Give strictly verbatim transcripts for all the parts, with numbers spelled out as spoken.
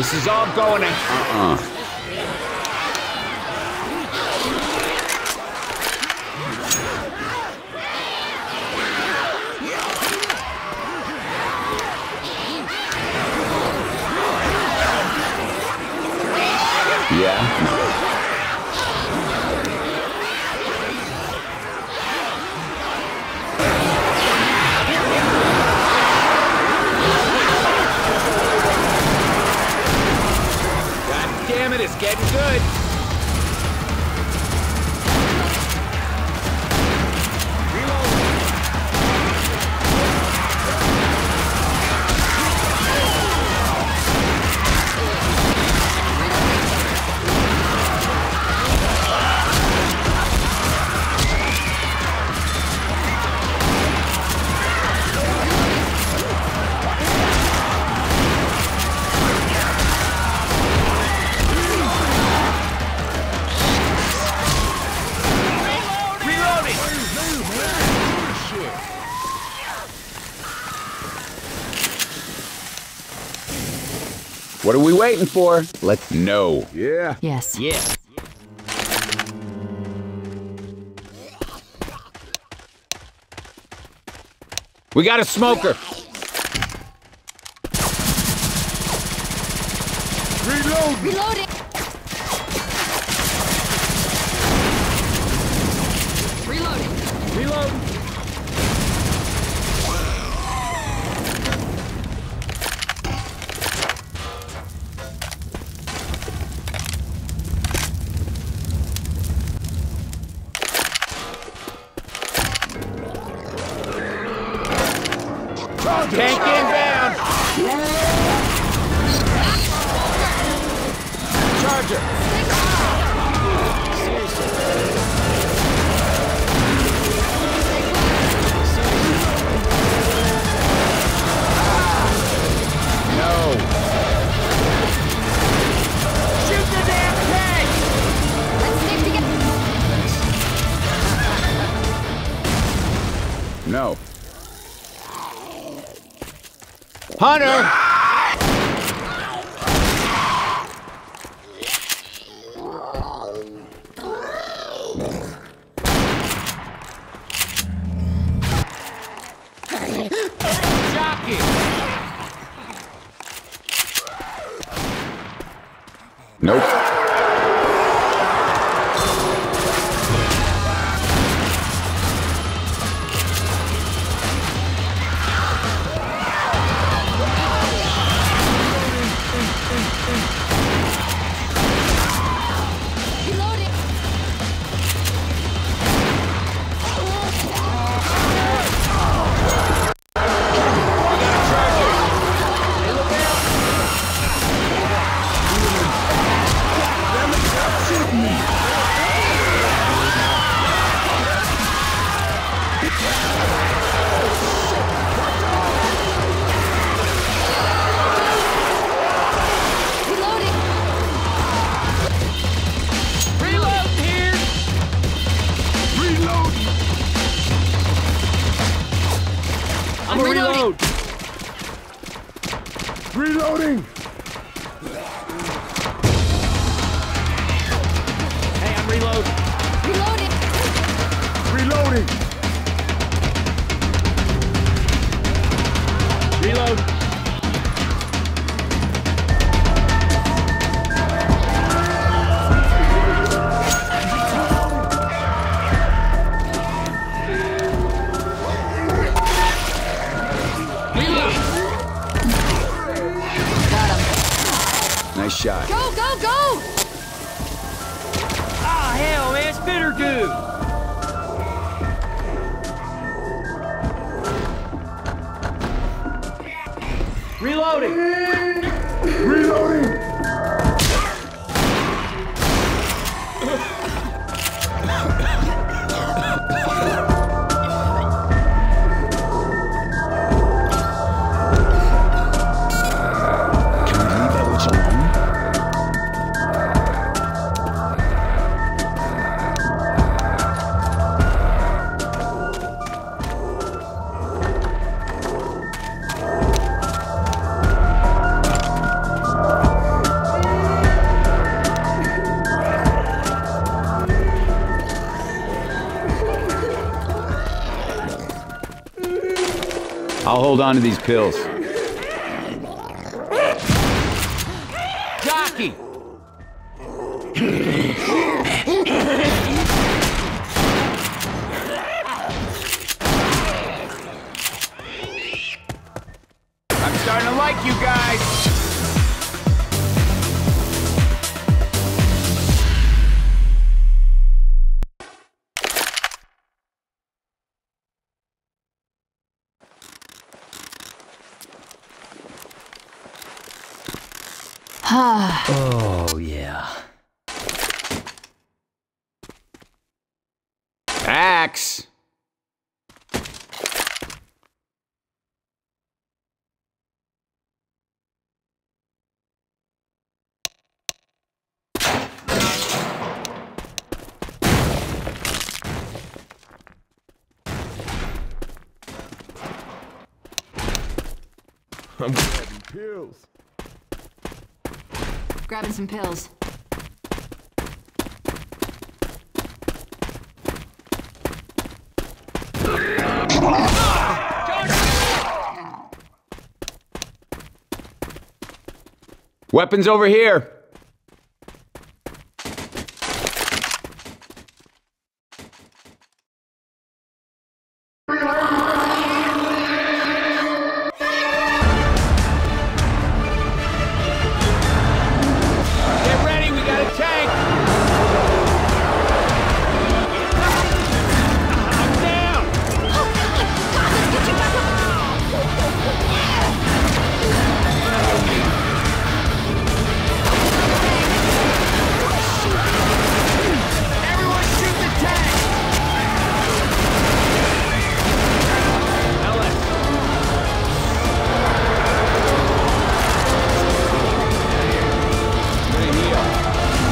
This is all going in. Uh-uh. Yeah. Damn it, it's getting good. What are we waiting for? Let's know. Yeah. Yes. Yeah. We got a smoker. Reload. Reloading. Reloading. Reload. Tank inbound! Charger! No. Shoot the damn tank! Let's stick together. No. Hunter! Jockey! Nope. Reloading. Reloading. Reload here! Reload. I'm gonna reload! Reloading. Hey, I'm reloading. Reloading. Reloading. Reload. Nice shot. Go, go, go! Ah, hell, man, it's bitter dude. Reloading. Reloading. I'll hold on to these pills. Jockey! I'm starting to like you guys. Oh, yeah. Axe. I'm grabbing pills. Grabbing some pills. Weapons over here. Get ready, we got a tank! I'm down! Oh, God! God, let's get you back Everyone shoot the tank! Alex! Gonna heal.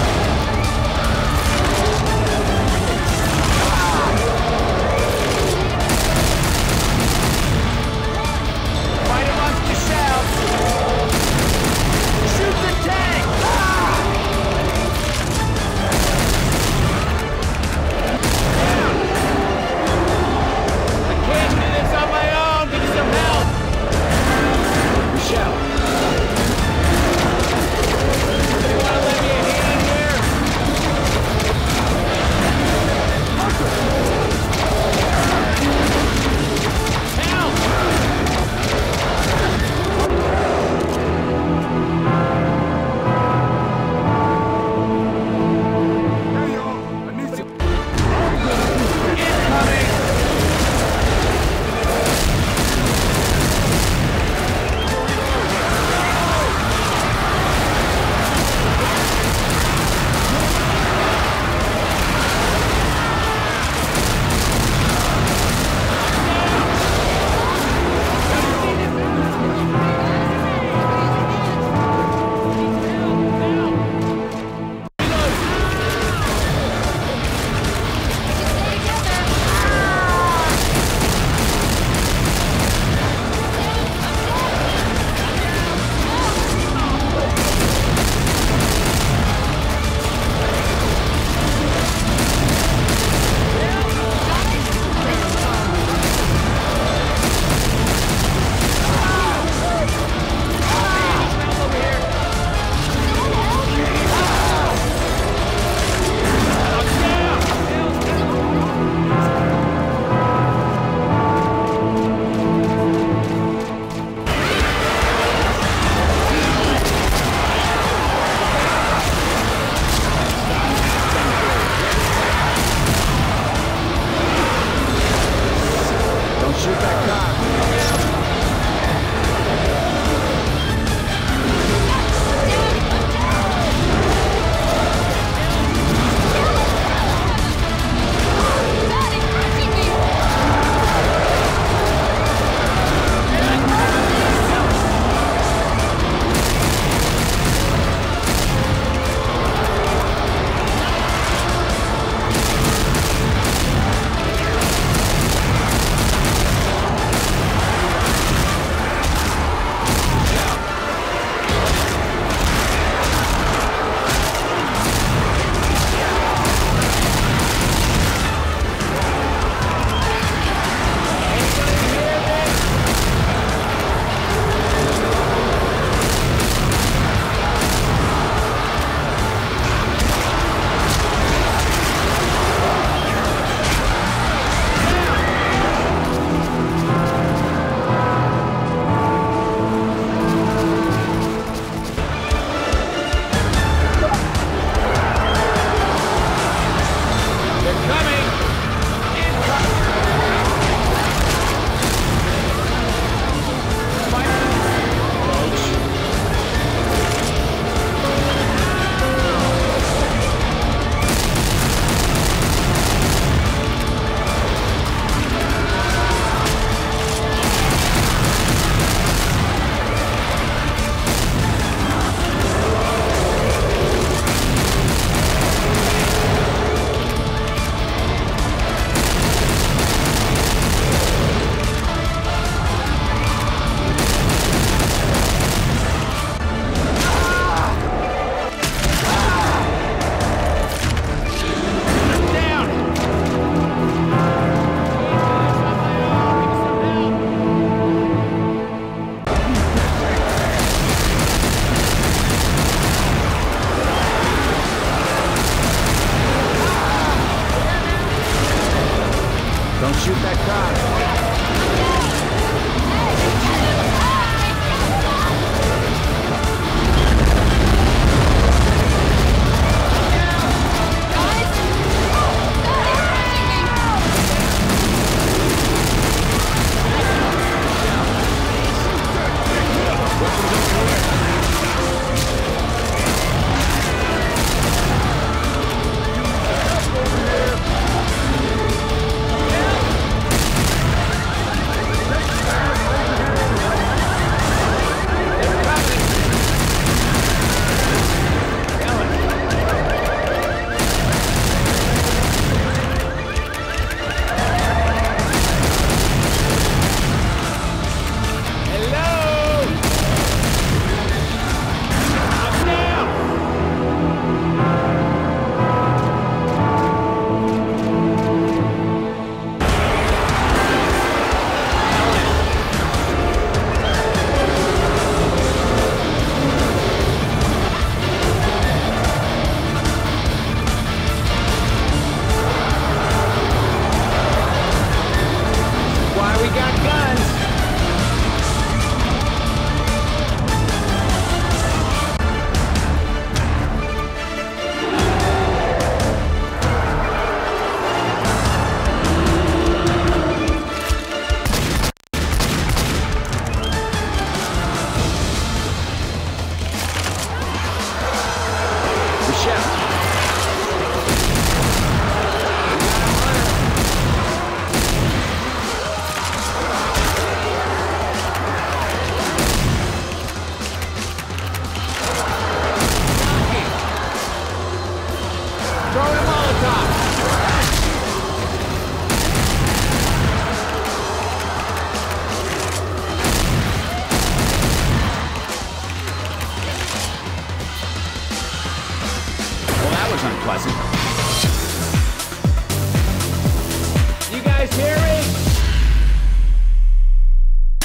Fight amongst yourselves! Shoot the tank! I can't do this on my own! Give me some help! Michelle. You wanna lend me a hand here? Help! Hey, y'all. I need some. Incoming! Don't shoot that car. God, it's crushing me! Hey,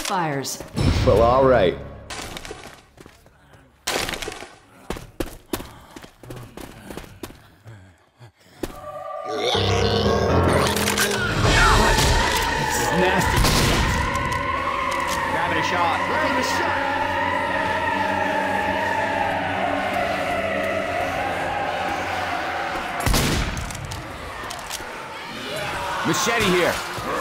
fires. Well, all right. This is nasty shit. Grabbing a shot. Grab a shot. Machete here.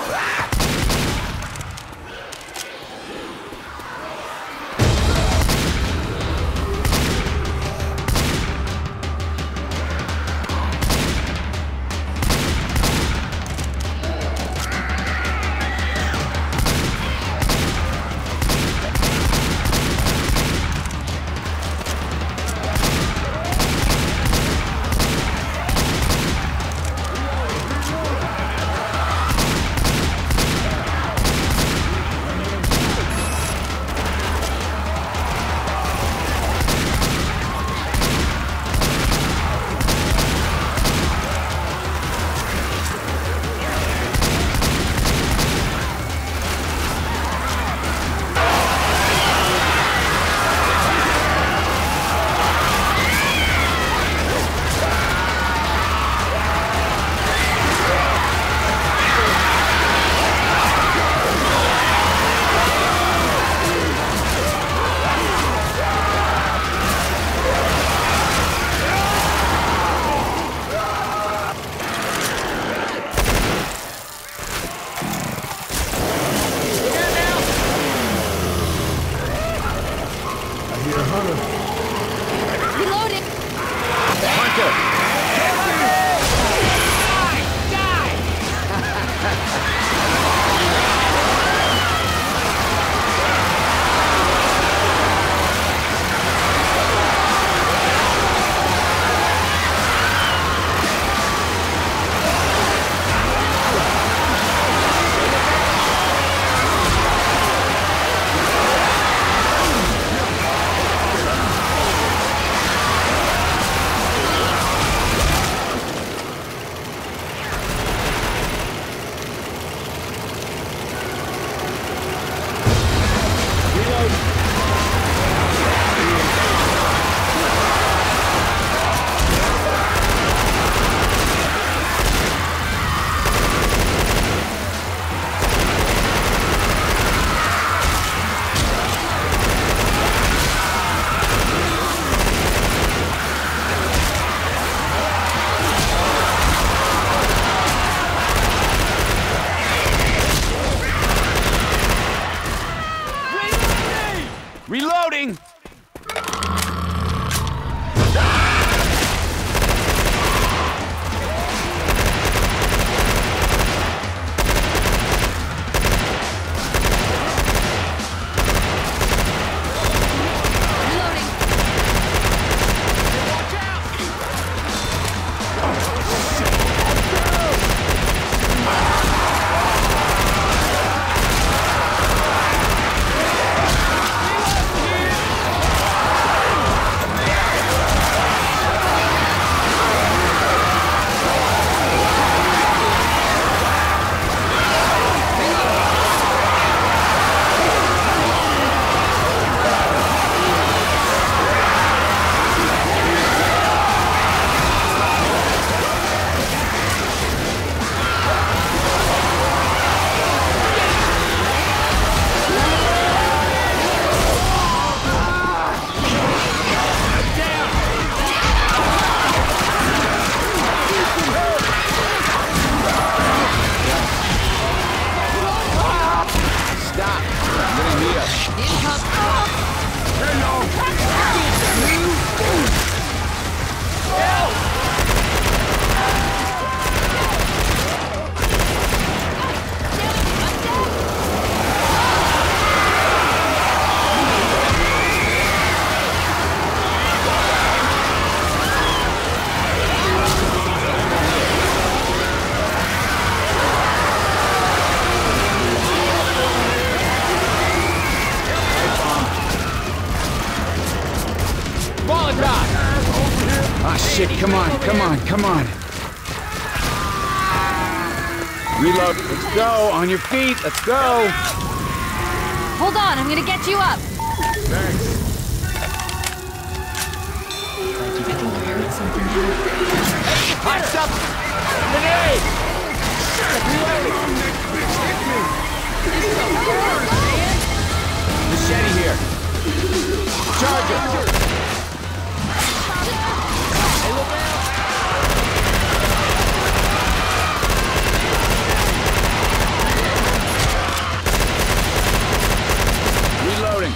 Reloading! Reloading! Ah, shit, come on, come on, come on. Reload, let's go, on your feet, let's go. Hold on, I'm gonna get you up. Thanks. Hot stuff! Grenade! Machete here. Charger. Reloading.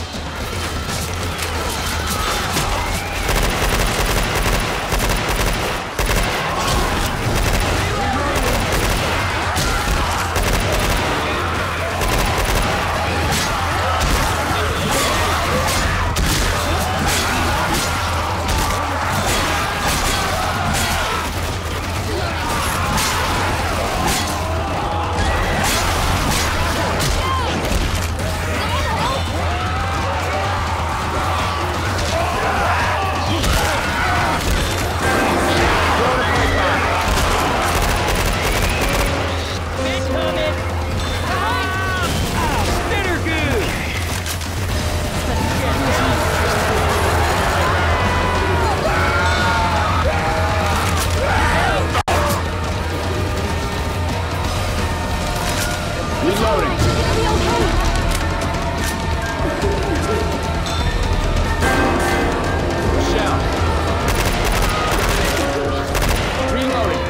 Reloading. Shell. Reloading.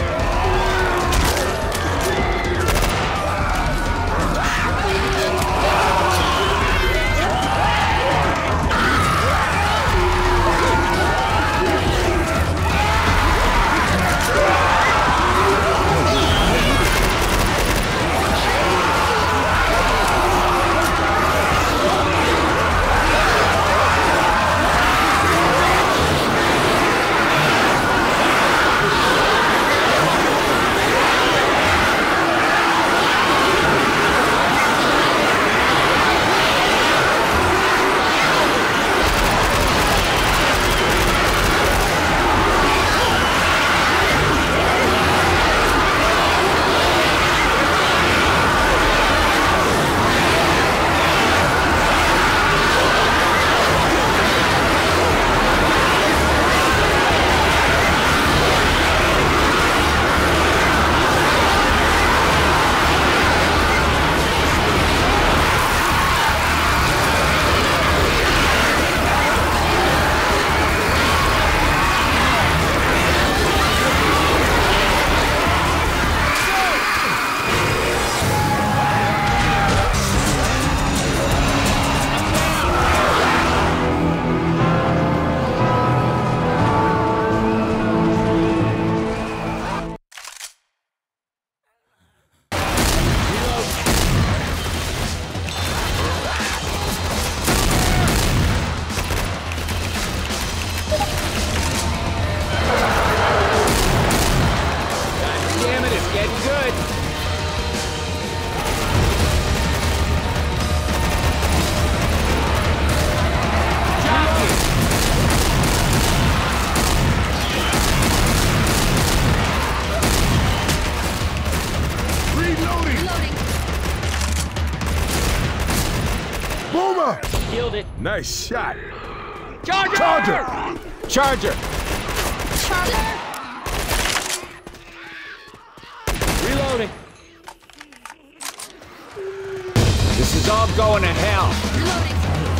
Damn it, it's getting good. Reloading. Reloading. Boomer. Killed it. Nice shot. Charger! Charger. Charger. Charger. Reloading. This is all going to hell. Reloading.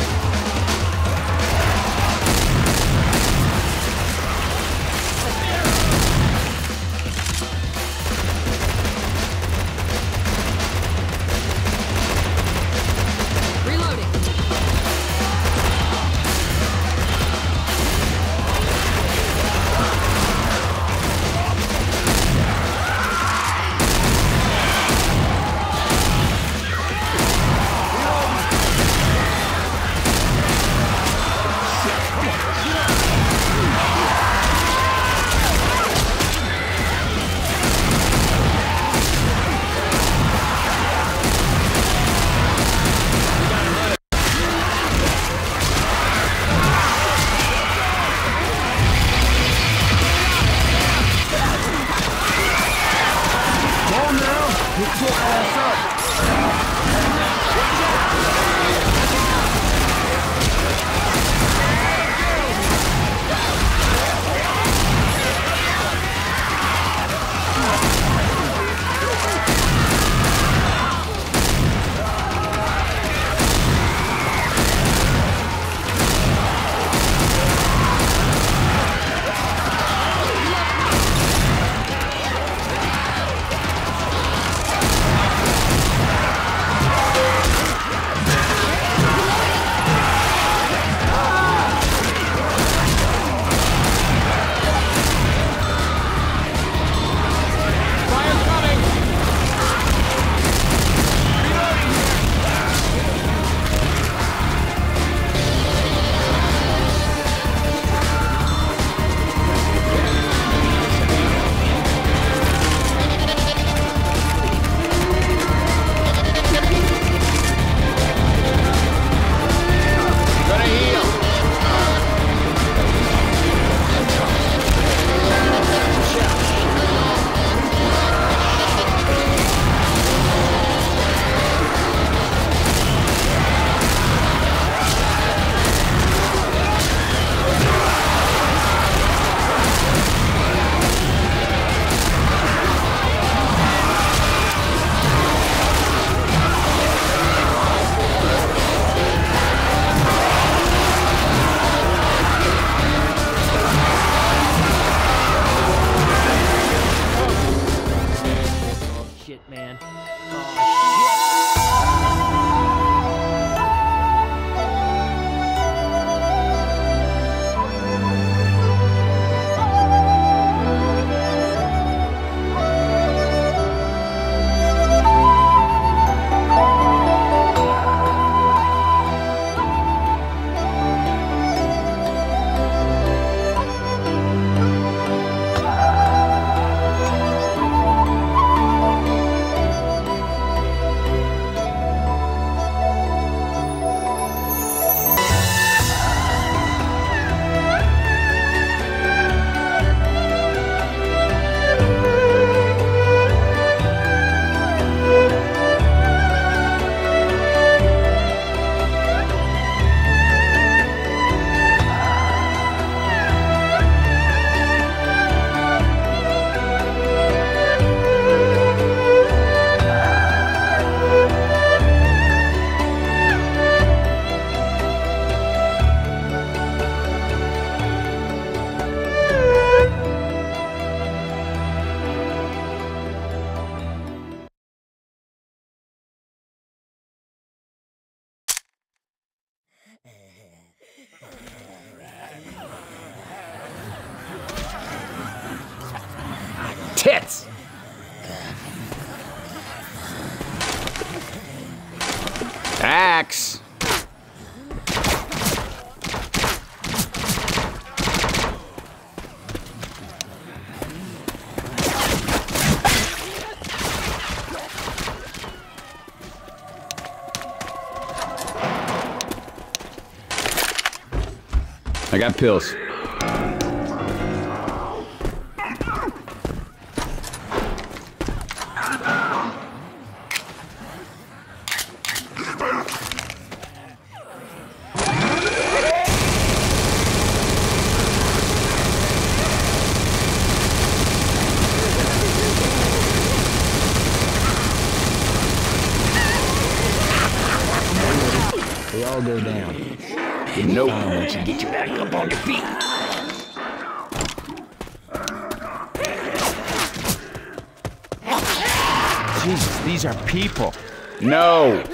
Reloading. tits! Axe! I got pills. They all go down. You know Once you get your back up on your feet. Jesus, these are people. No!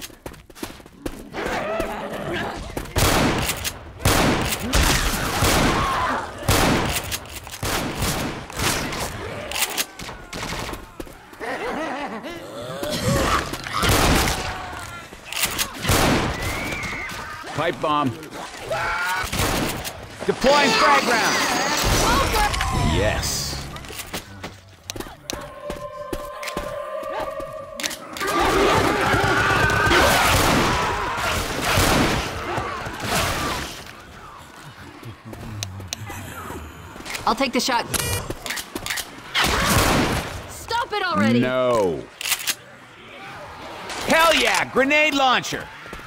Pipe bomb. Deploying frag round. Yes. I'll take the shot. Stop it already! No. Hell yeah, grenade launcher.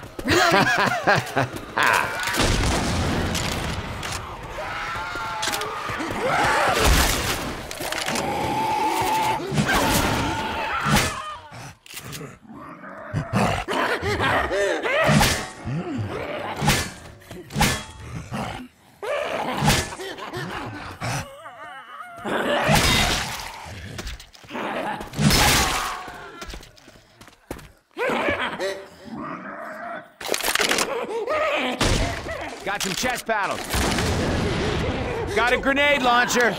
Got some chest paddles. Got a grenade launcher.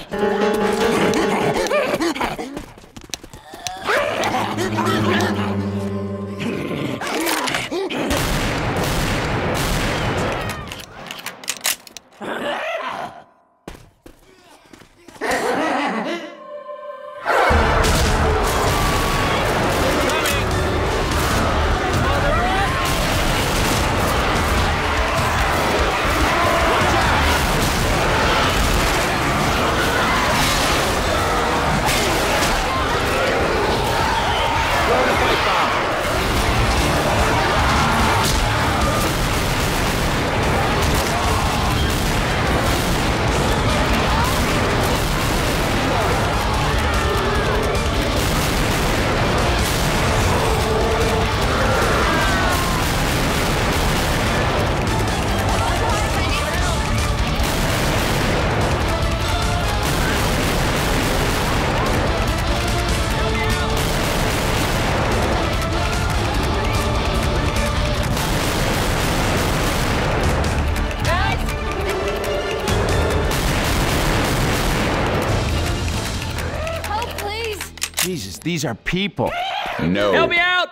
Jesus, these are people. No. Help me out!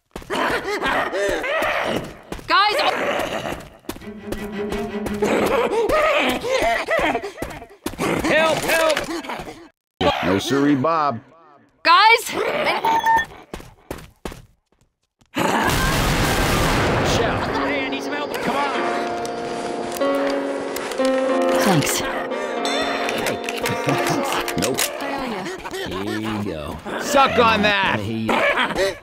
Guys! Oh. Help, help! No siree, Bob. Guys! I- Shell. Hey, I need some help. Come on. Thanks. Nope. Here you go. Suck on that. Here you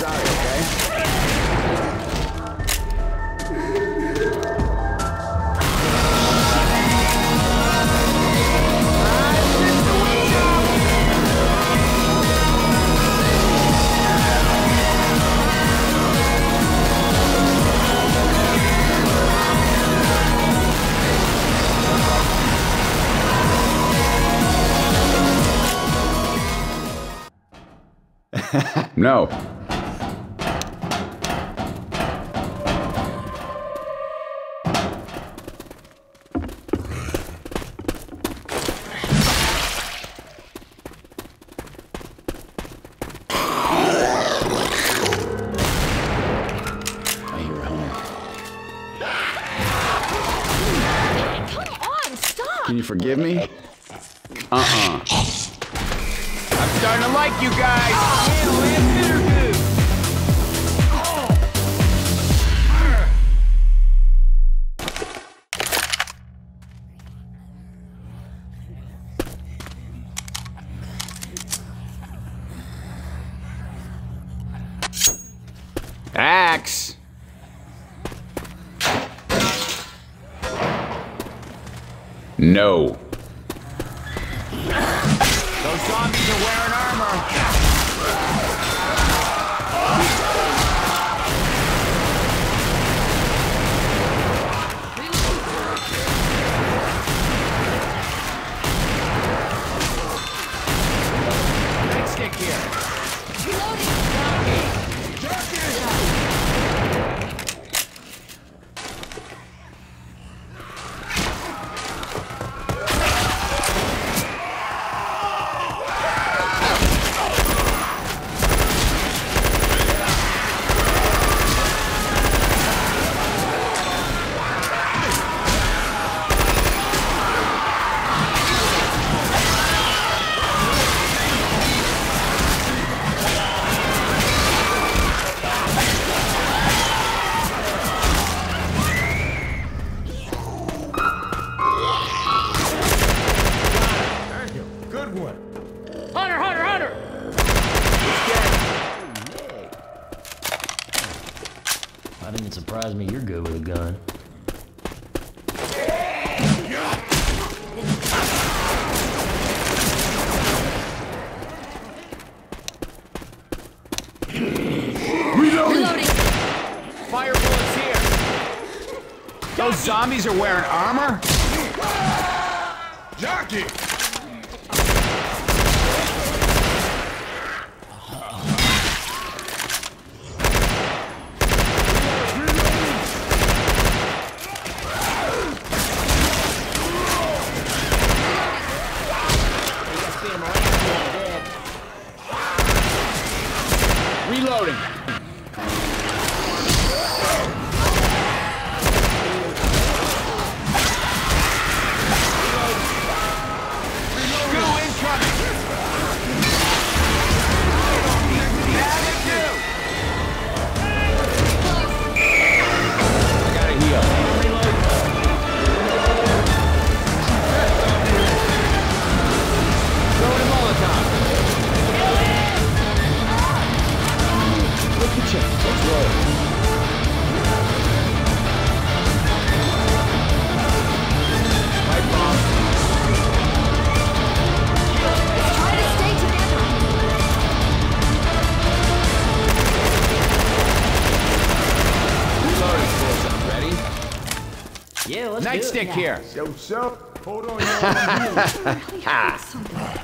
Sorry, okay? No. I hear a home. Come on, stop! Can you forgive me? Uh-uh. I'm starting to like you guys. Axe. No. Those zombies are wearing armor. Nightstick here. Good one. Hunter, Hunter, Hunter! I think it surprised me you're good with a gun. Reloading! Fire bullets here. Those zombies are wearing armor? Jockey! Reloading. Goo incoming. Havoc two. I gotta heal. Throwing a Molotov. Look at you. Let's roll. Pipe bomb. Let's try to stay together. Reloading fools. Ready? Yeah, let's do it. Nightstick here. Yo, so, hold on, y'all. Something.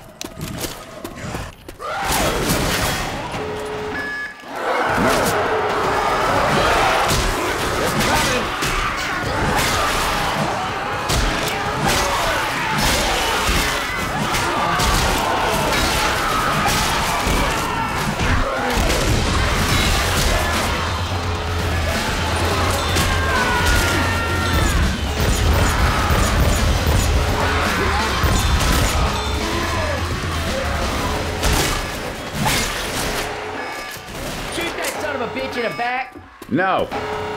Shoot that son of a bitch in the back! No.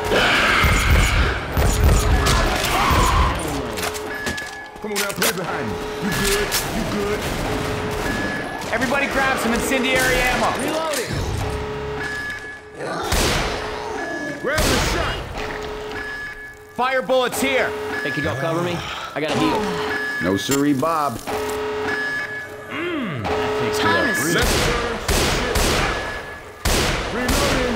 Come on now, play behind me. You good? You good? Everybody grab some incendiary ammo. Reloading! Fire bullets here. Hey, can y'all cover me? I gotta heal. No siree, Bob. That takes me Time up is- real- Let's reloading.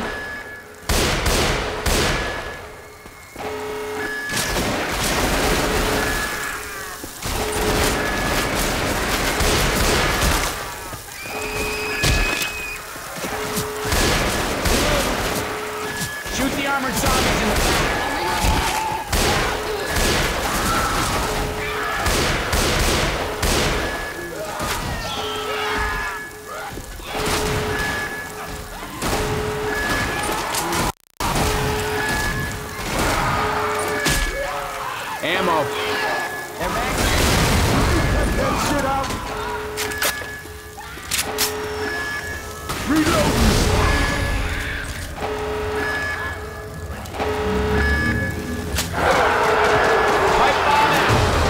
Shoot the armored zombies in the back. Ammo. They're back. That shit out. Reloading. Pipe bomb out.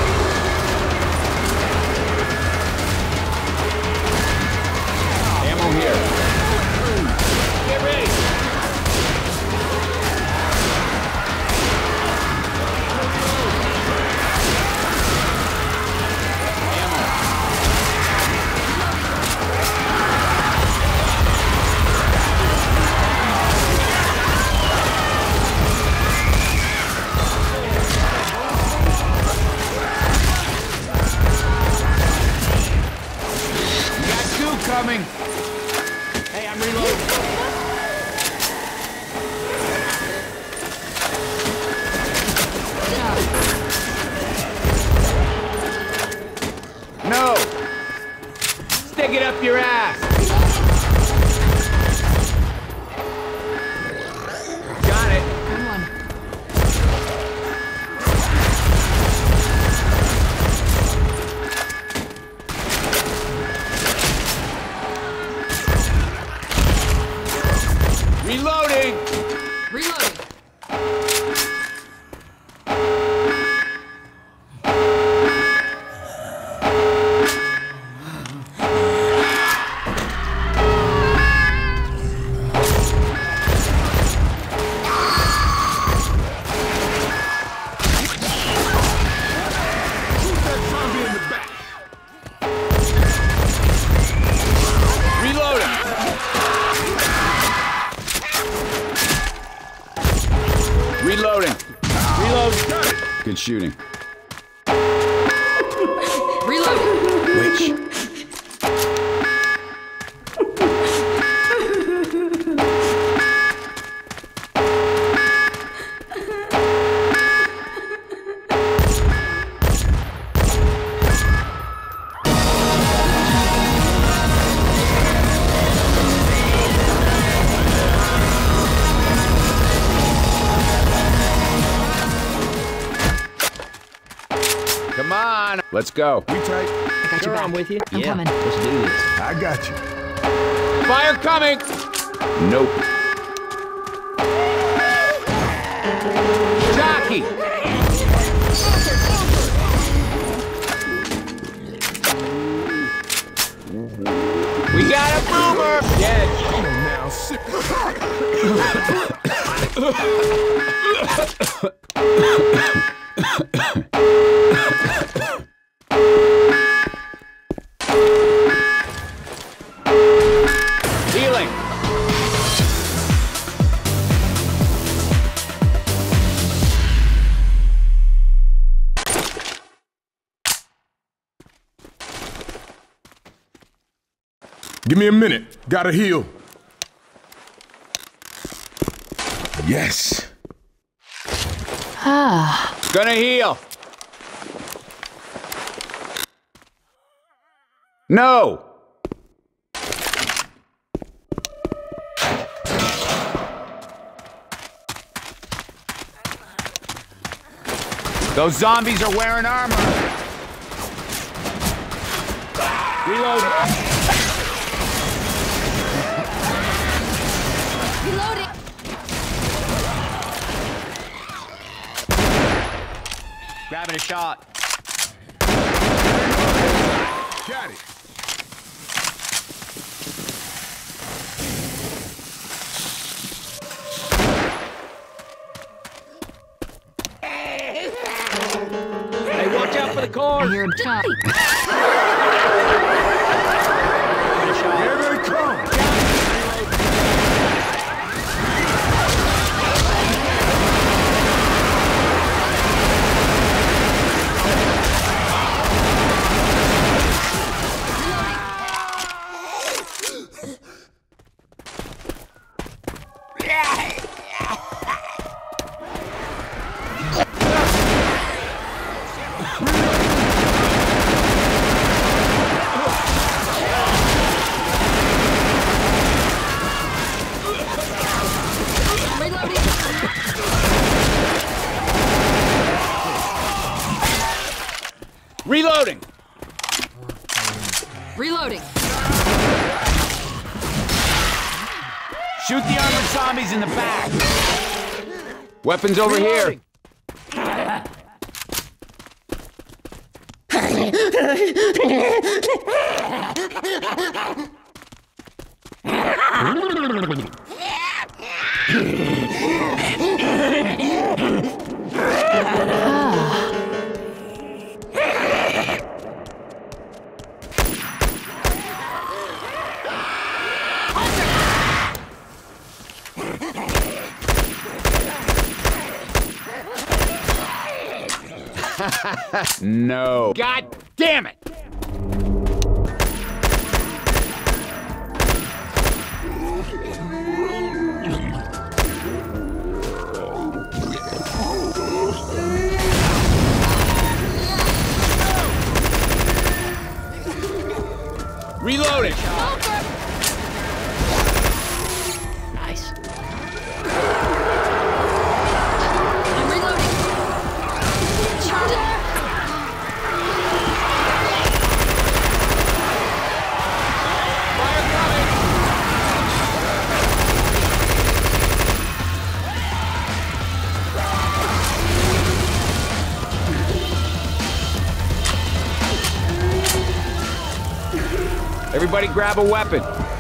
Ammo here. Get ready. We got two coming. Hey, I'm reloading. No! Stick it up your ass! Got it. Good one. Reloading! Reloading. Shoot that zombie in the back. Reloading! Reloading. Reload! Got it. Good shooting. Reloading. Which? Come on! Let's go. We tight. I got your Sure, back. I'm with you. I'm yeah, coming. let's do this. I got you. Fire coming! Nope. Jockey! We got a boomer! Dead. Come on now, sit. Healing! Give me a minute. Gotta heal. Yes. Gonna heal! No. Those zombies are wearing armor! Reload! Reloading. Grabbing a shot. Got it. the car. You're a chop. Here they come! Reloading! Reloading. Shoot the armored zombies in the back! Weapons over here. No. God damn it! Reloading! Nice. I'm reloading. Charge it. Everybody grab a weapon.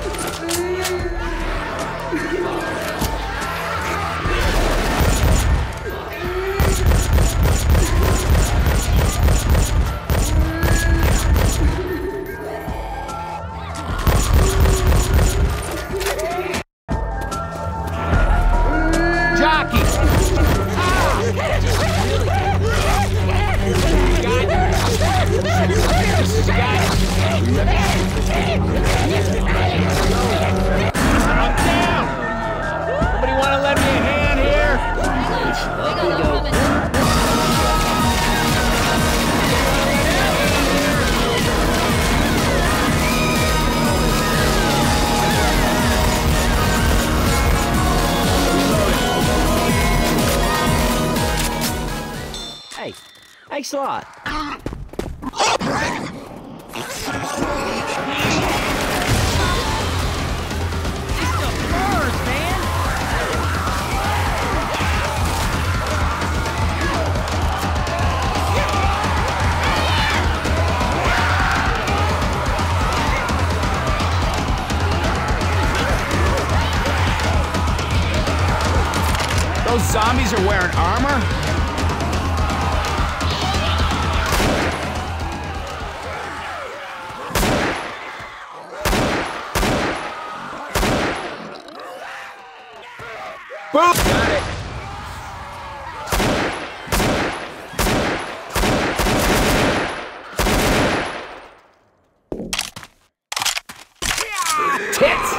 Jockey! I'm down! Somebody want to lend me a hand here? Up we go. Hey, thanks a lot. Those zombies are wearing armor? Boom! Got it. Tits!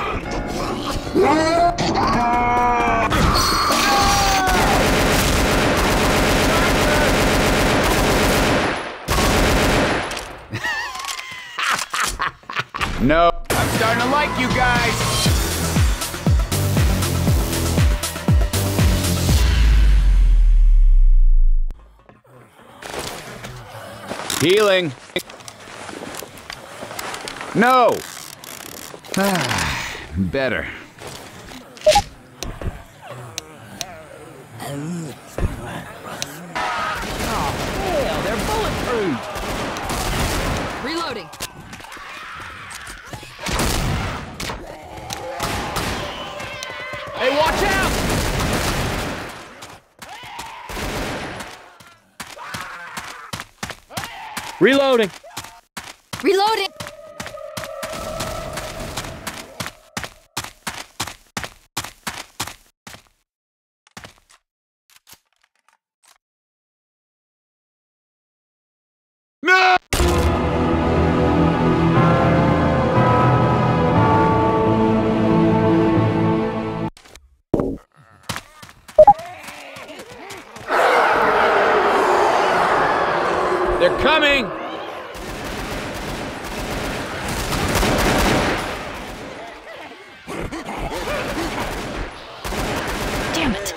No. I'm starting to like you guys. Healing. No. Ah, better. Oh, hell, they're bulletproof. Reloading. Hey, watch out! Reloading. Reloading. No! They're coming! Damn it.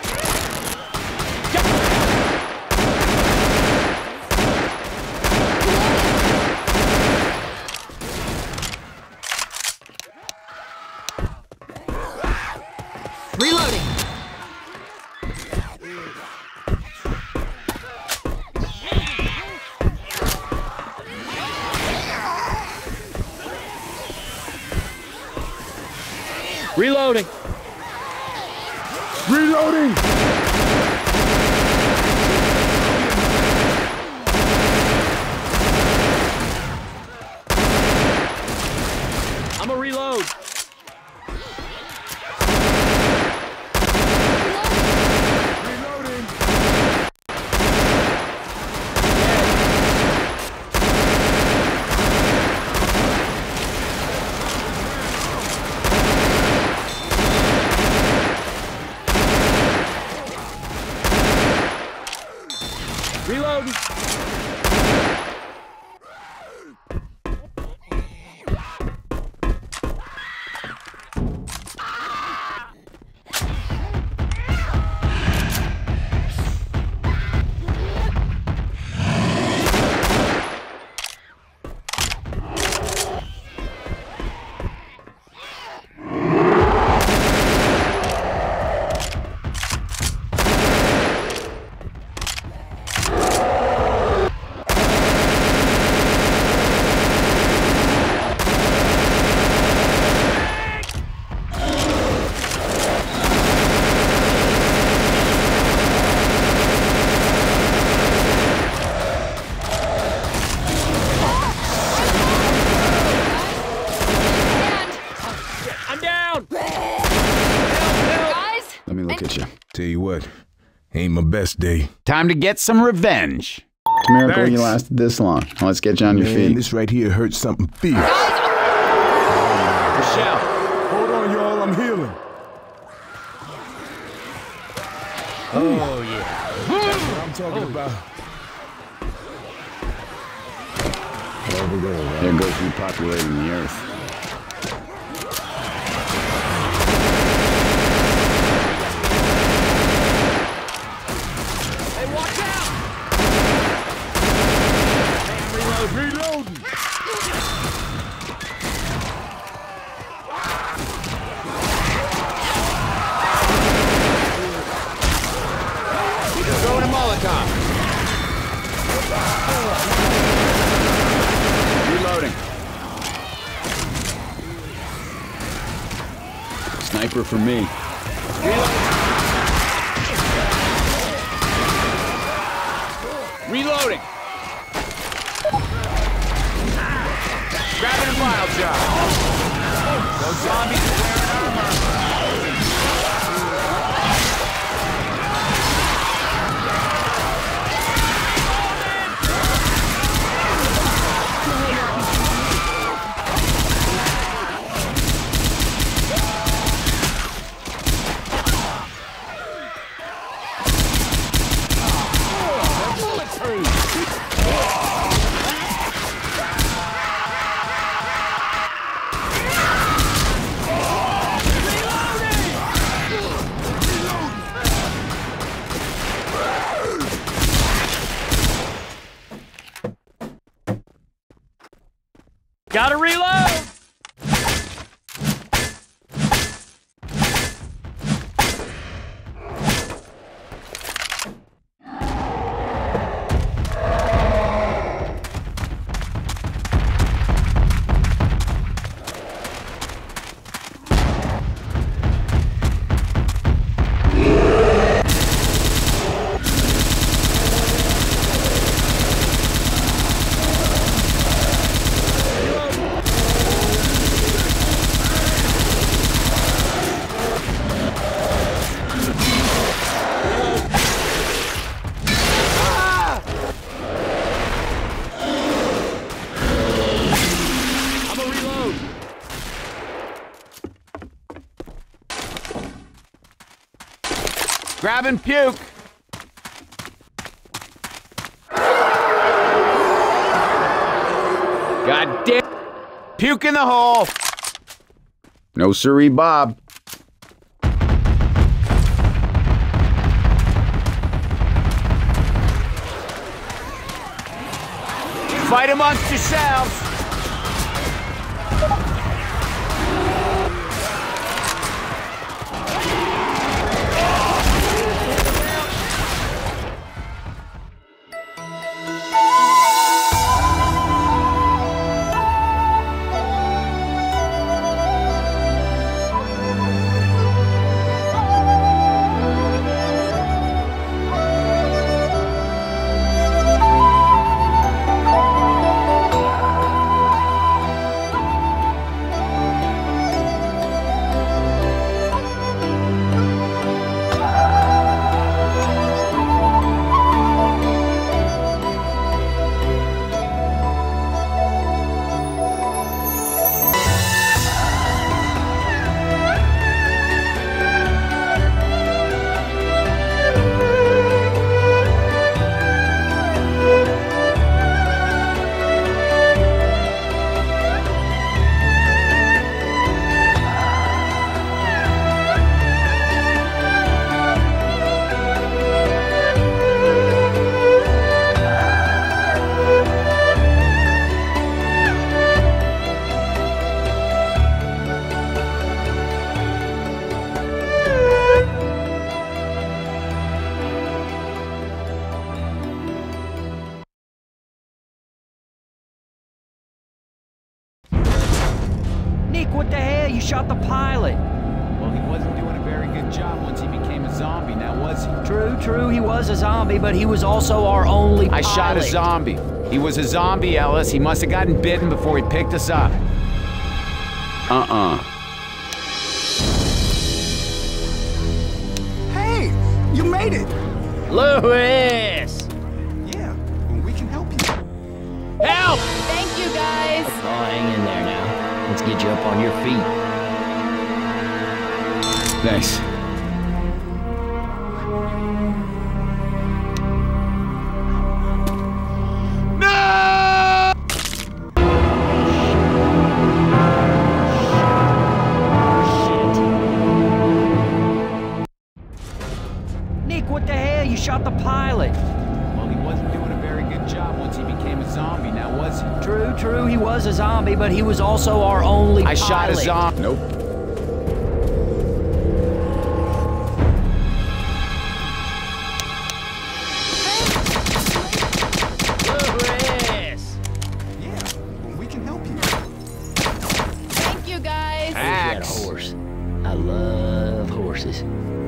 Reloading. Reloading. Reloading! I'm a reload. Reloading! Reloading. I'm down. Guys? Let me look at you. Tell you what, ain't my best day. Time to get some revenge. It's a miracle Thanks. you lasted this long. Now let's get you on your Man, feet. this right here hurts something fierce. Michelle. Hold on, y'all, I'm healing. Oh, yeah. That's what I'm talking about. There goes repopulating the earth. Hey, watch out! Reload, reloading. Throwing a Molotov. Reloading. Sniper for me. Reloading. Grabbing a file job. Those zombies are wearing armor. Gotta reload! Grabbing puke. God damn. Puke in the hole. No siree, Bob. Fight amongst yourselves. Nick, what the hell? You shot the pilot. Well, he wasn't doing a very good job once he became a zombie, now was he? True, true, he was a zombie, but he was also our only I pilot. shot a zombie. He was a zombie, Ellis. He must have gotten bitten before he picked us up. Uh-uh. Hey, you made it. Louis! Yeah, we can help you. Help! Thank you, guys. Oh, hang in there now. Let's get you up on your feet. Thanks. Nick, what the hell? You shot the pilot. Well, he wasn't doing a very good job once he became a zombie, now was he? True, true, he was a zombie, but he was also our only I pilot. shot a zombie. Nope. Louis! Yeah, we can help you. Thank you, guys. That Axe. horse. I love horses.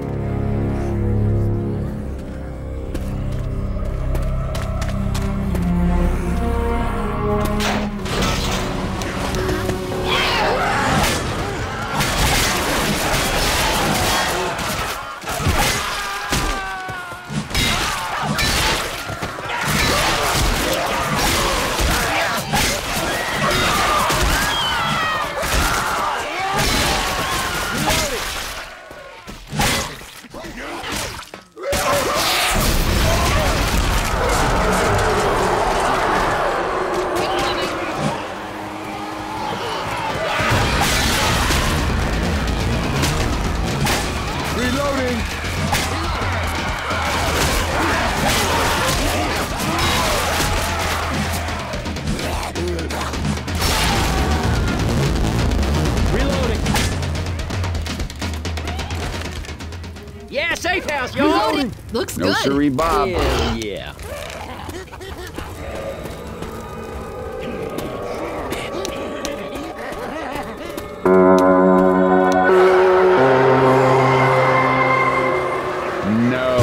Reloading. Reloading. Yeah, safe house, y'all. Reloading. Looks No good. siree, Bob. Hell yeah. No.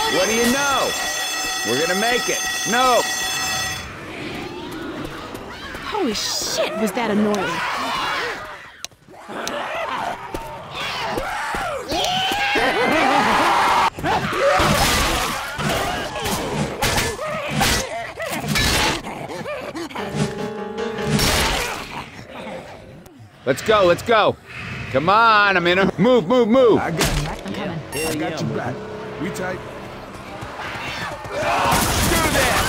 What do you know? We're gonna make it. No! Holy shit, was that annoying. Let's go, let's go. Come on, I'm in a... Move, move, move. I got you. I'm coming. I got you back. We tight. Do this!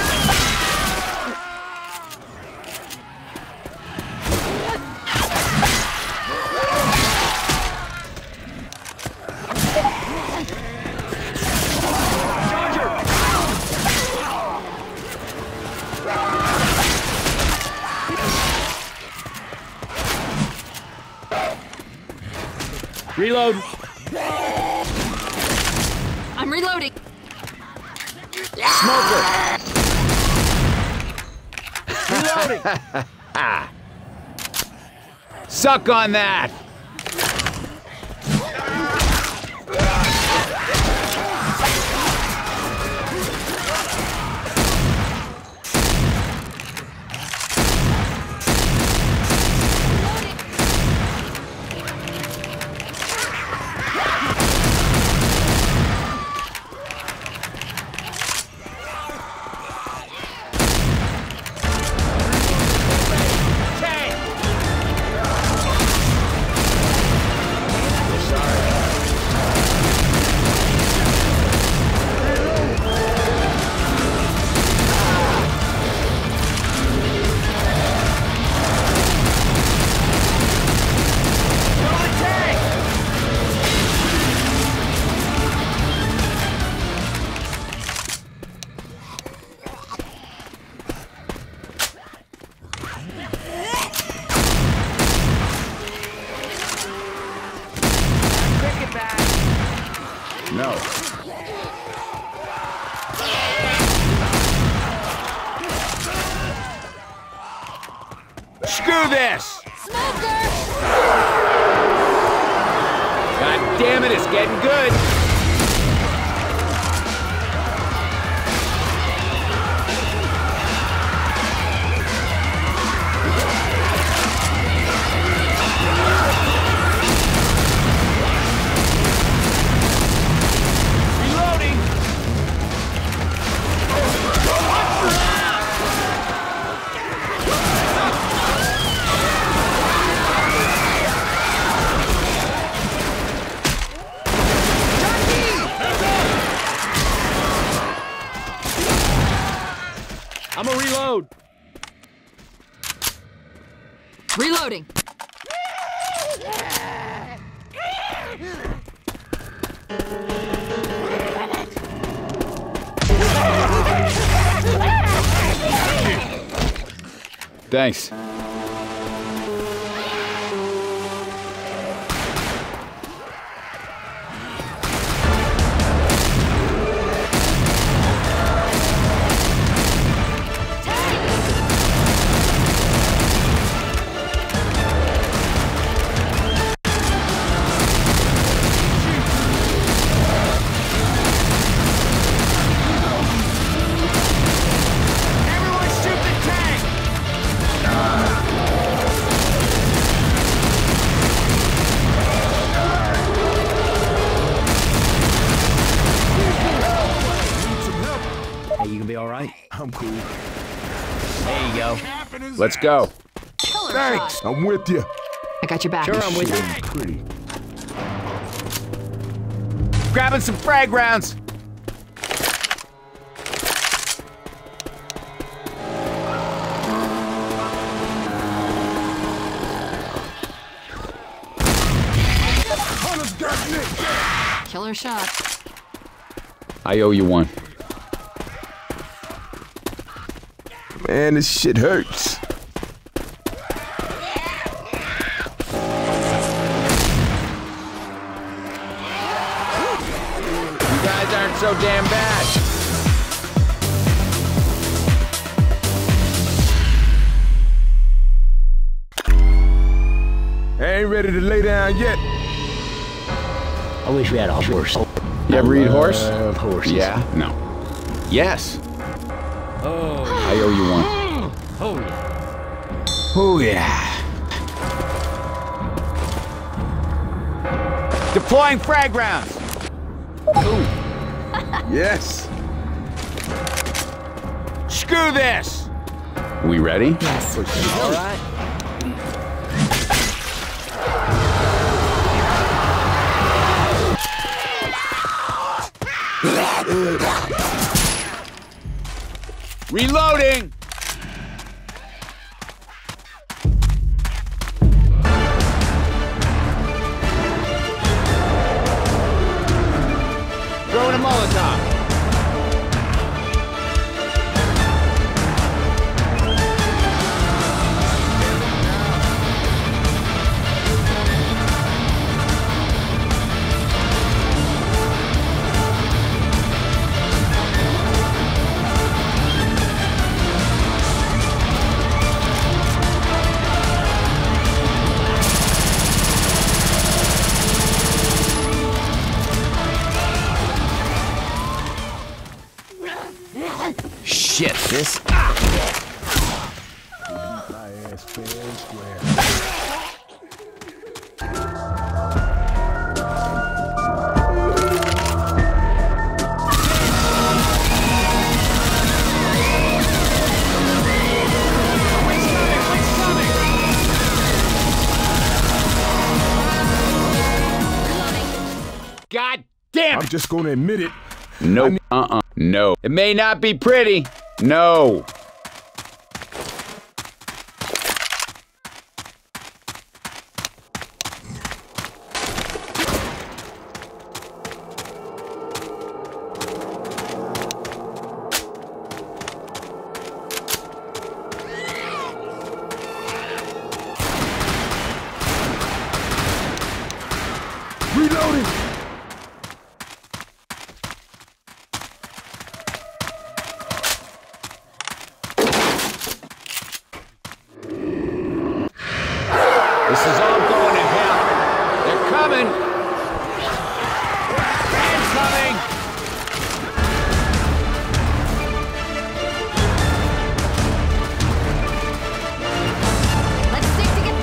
Reload. I'm reloading. Smoker! Reloading. Suck on that! No. Screw this! Smoker! God damn it, it's getting good! Reloading! I'm a reload. Reloading. Thanks. Everyone shoot the tank! Hey, you gonna be all right? I'm cool. There you go. Let's go. Killer Thanks. shot. I'm with you. I got your back. Sure, I'm with you. Pretty. Grabbing some frag rounds! Hunter's got Nick. Killer shot. I owe you one. Man, this shit hurts. You guys aren't so damn bad. I ain't ready to lay down yet. I wish we had a horse. Yeah, You ever eat horse? Love horses. Yeah? No. Yes. Oh, I owe you one. oh yeah. Oh, yeah. Deploying frag rounds. Yes. Screw this. We ready? Yes. All right. Reloading. Throwing a Molotov. Shit, this. My ass fair and square. God damn I'm it! just gonna admit it. Nope. Uh-uh. No. It may not be pretty. No. Reloading. This is all going to hell. They're coming. Incoming. Let's stick together.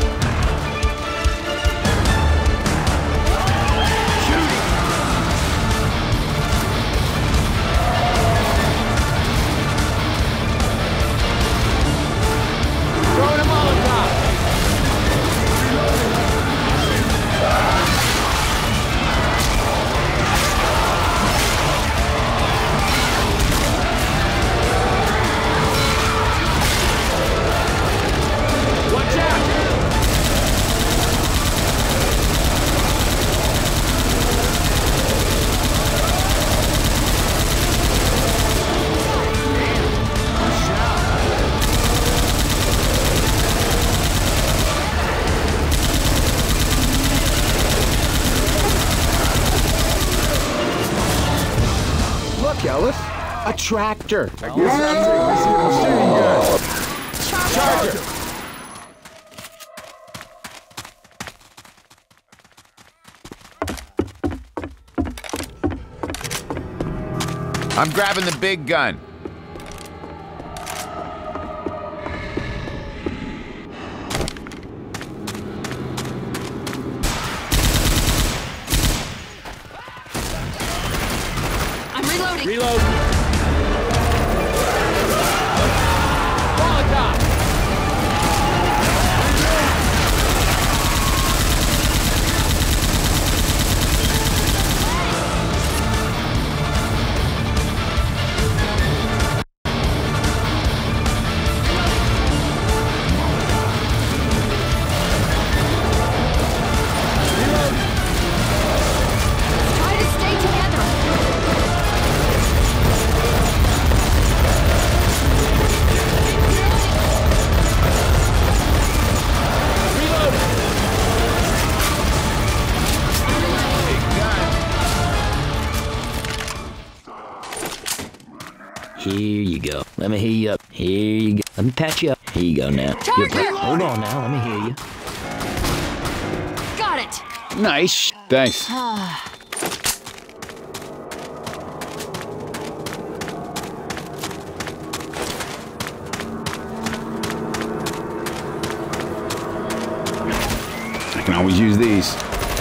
Throwing a Molotov. Watch out! Look, Ellis. A tractor. I guess I'll take this here machine gun. Charger. I'm grabbing the big gun. I'm reloading. Reload. Molotov. Try to stay together. Reload. Big gun. Here you go. Let me hear you up. Here you go. Let me patch you up. Here you go now. You're- Charger! Hold on now. Let me hear you. Got it. Nice. Thanks. Can always use these.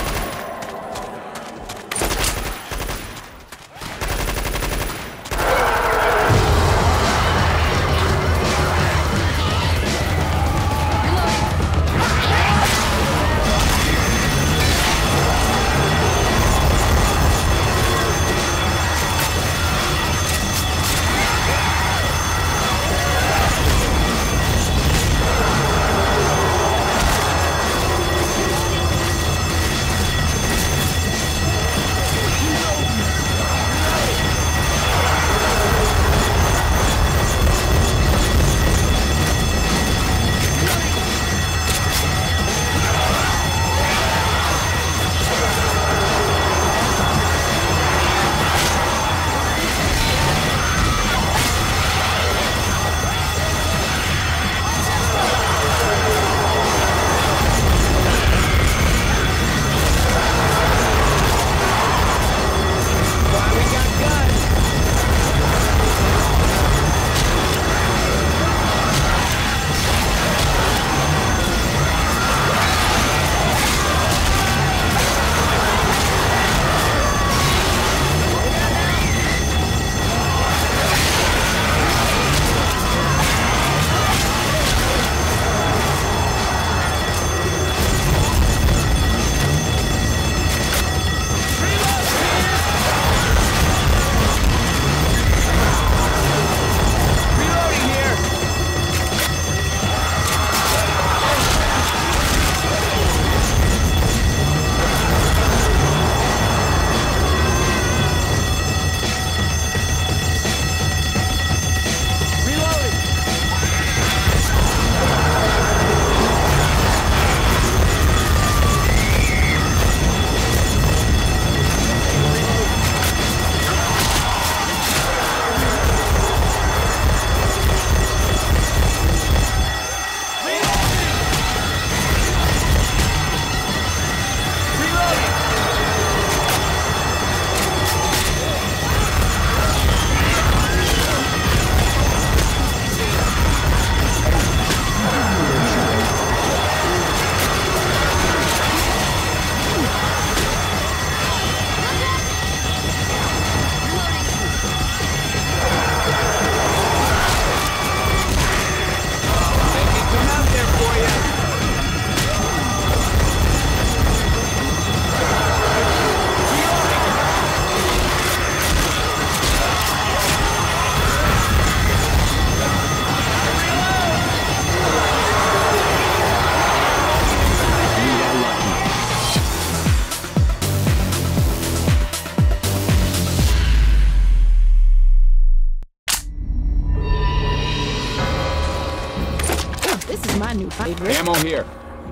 My new favorite. Ammo here.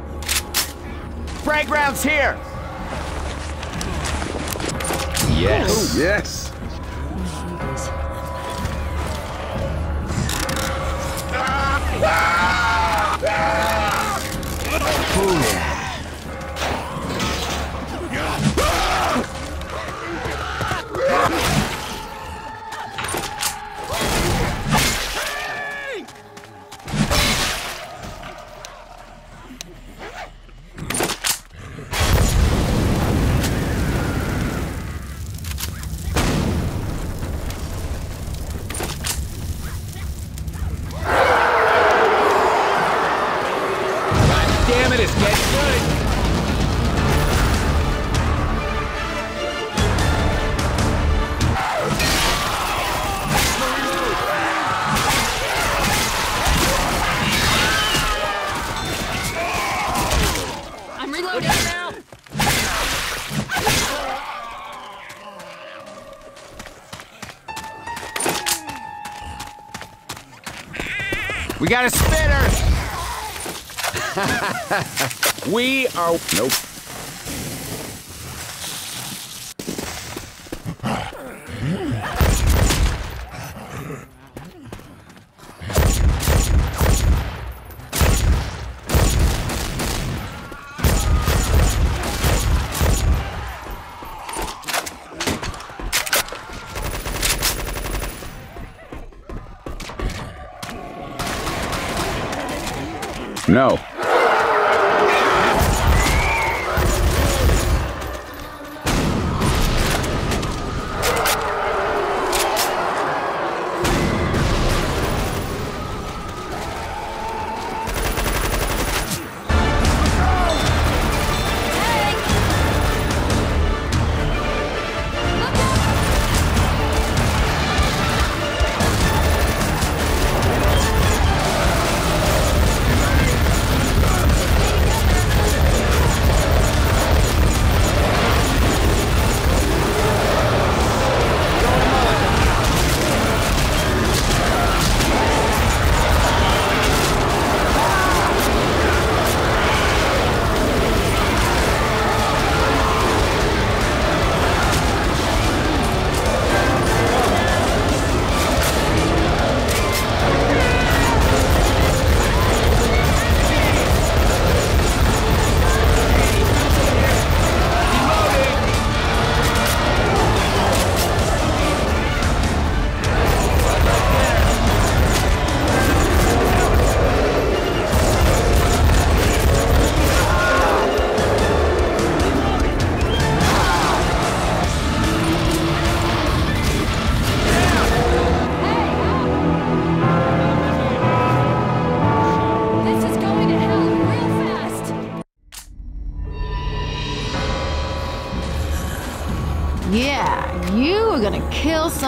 Frag rounds here! Yes. Yes. Damn it, it's getting good! I'm reloading now. We got a spitter! We are... Nope. No.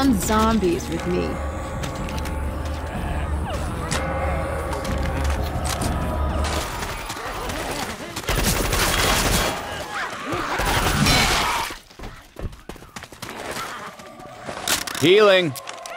some zombies with me. Healing.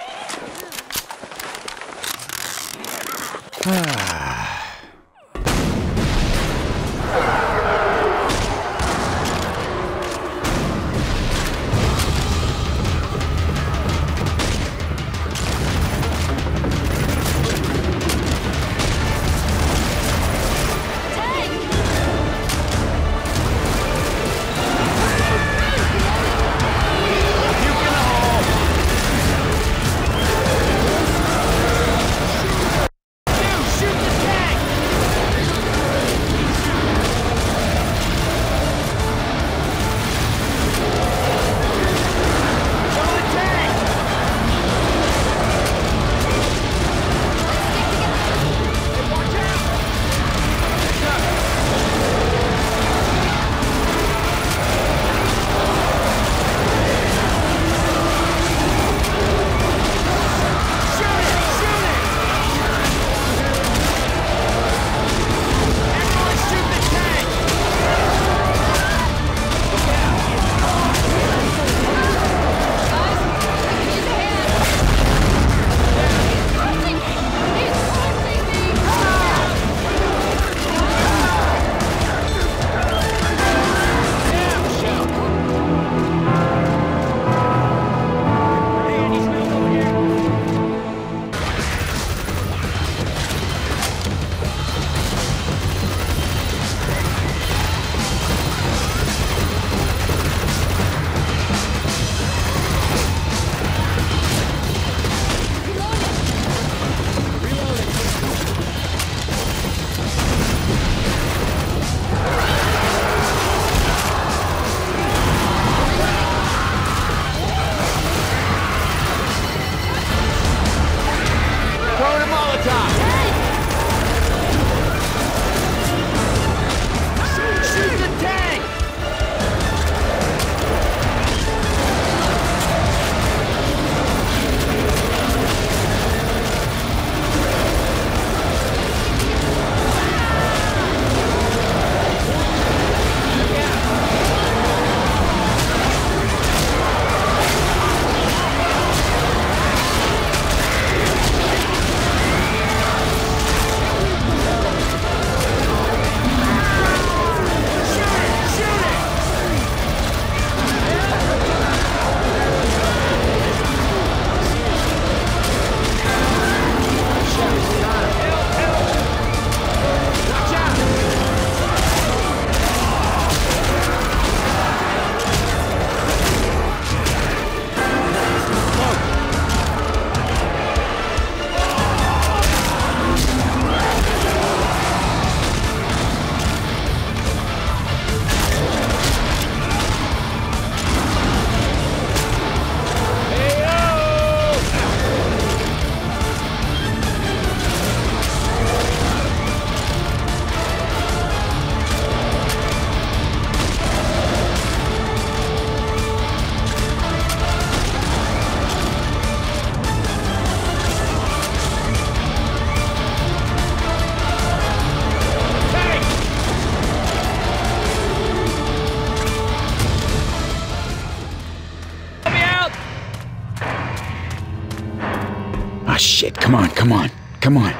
Ah, shit. Come on, come on, come on.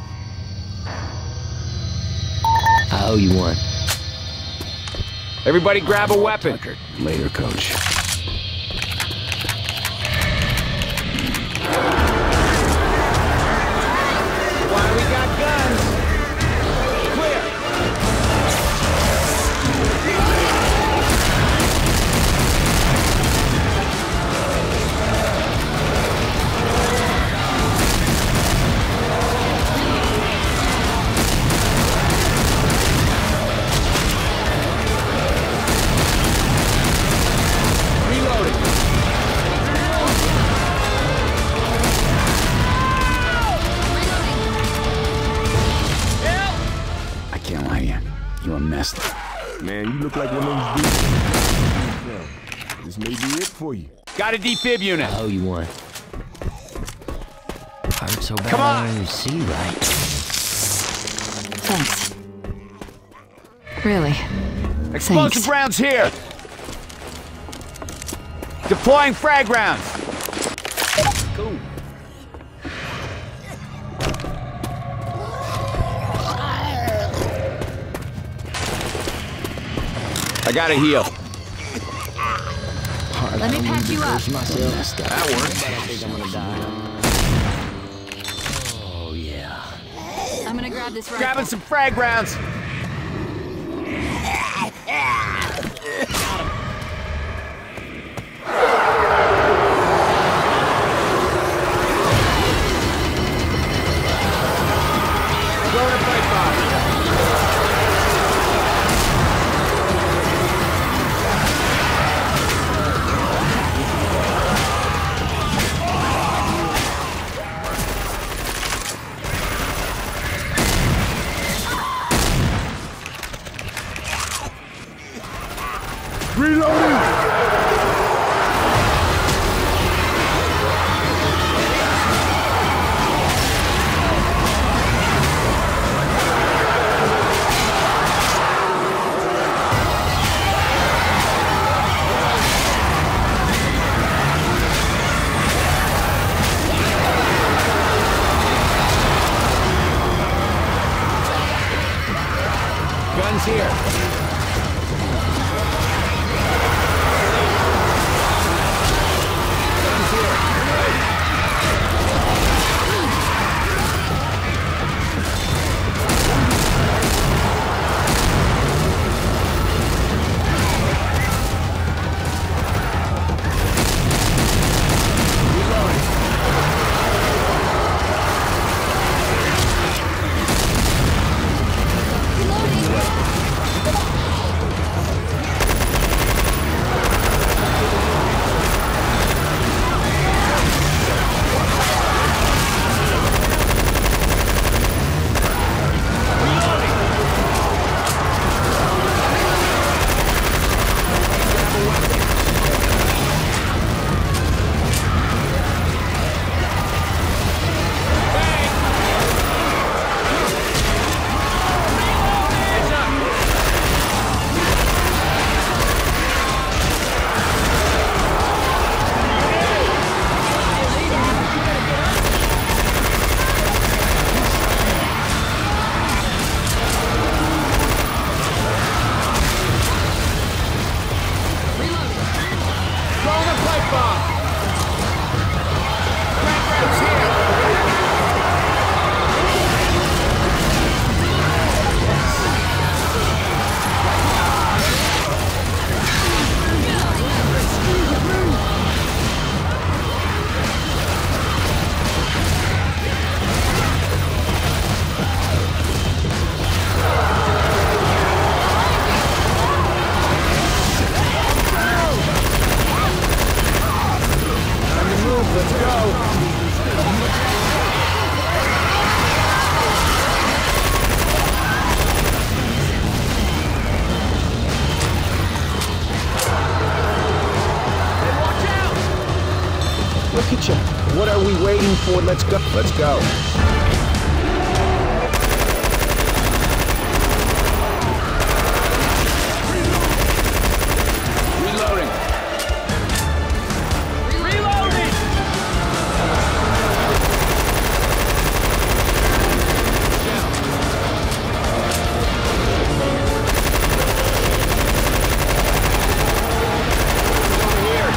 I owe you one. Everybody grab a weapon. Later, coach. Why we got guns? Clear. You a mess. Man, you look like one of those dudes. This may be it for you. Got a defib unit. Oh, you won. Hurt so bad. Come on. I don't even see right. Thanks. Really. Explosive Thanks. rounds here. Deploying frag rounds. Cool. I gotta heal. Let me patch you up. Myself. That works. I think I'm gonna die. Oh, yeah. I'm gonna grab this rifle. Grabbing some frag rounds. Throwing a pipe bomb. Reloading! Guns here. Guns here. Throwing a pipe bomb. Frag rounds here. Time to move. Let's go. Look at you. What are we waiting for? Let's go. Let's go. Reloading. Reloading! Over here.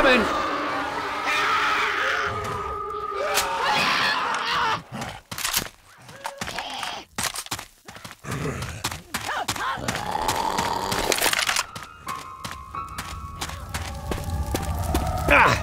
coming! Ah!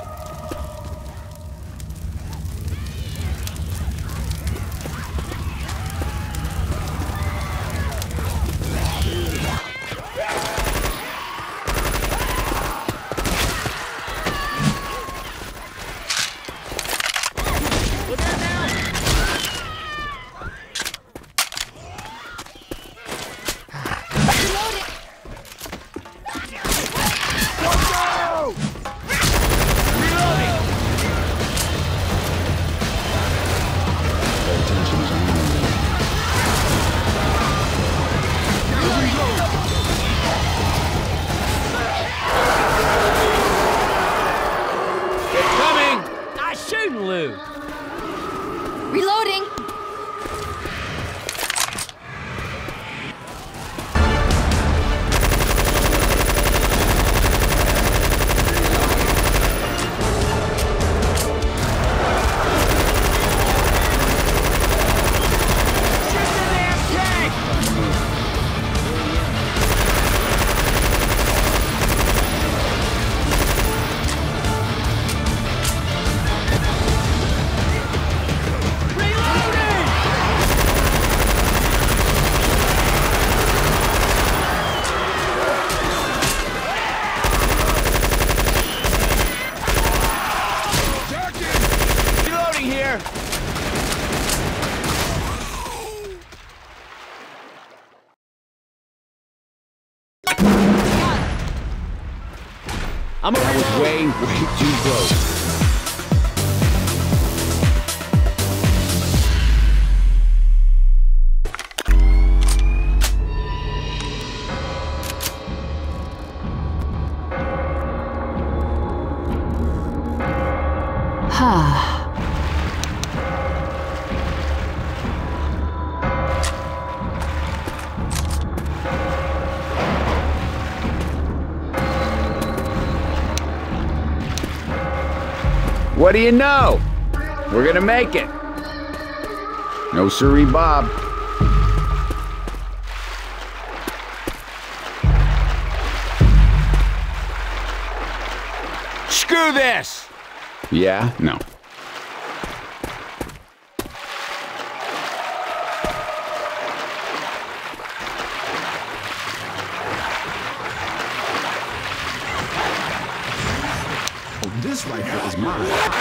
Reloading! I'm I was way, way too close. What do you know? We're gonna make it. No siree, Bob. Screw this! Yeah? No. This rifle is mine.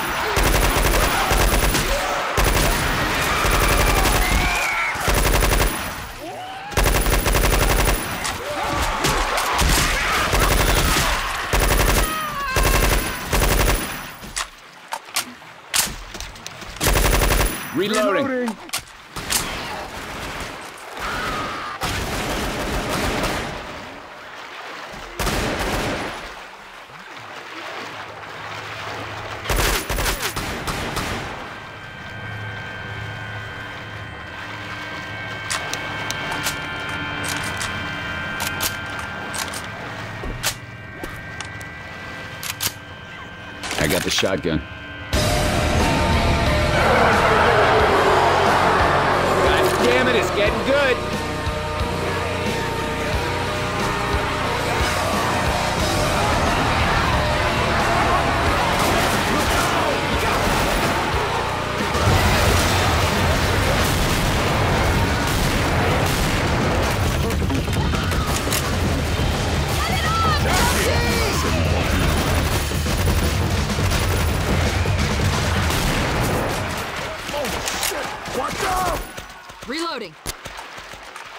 Reloading. Reloading. I got the shotgun. God damn it, it's getting good. Reloading.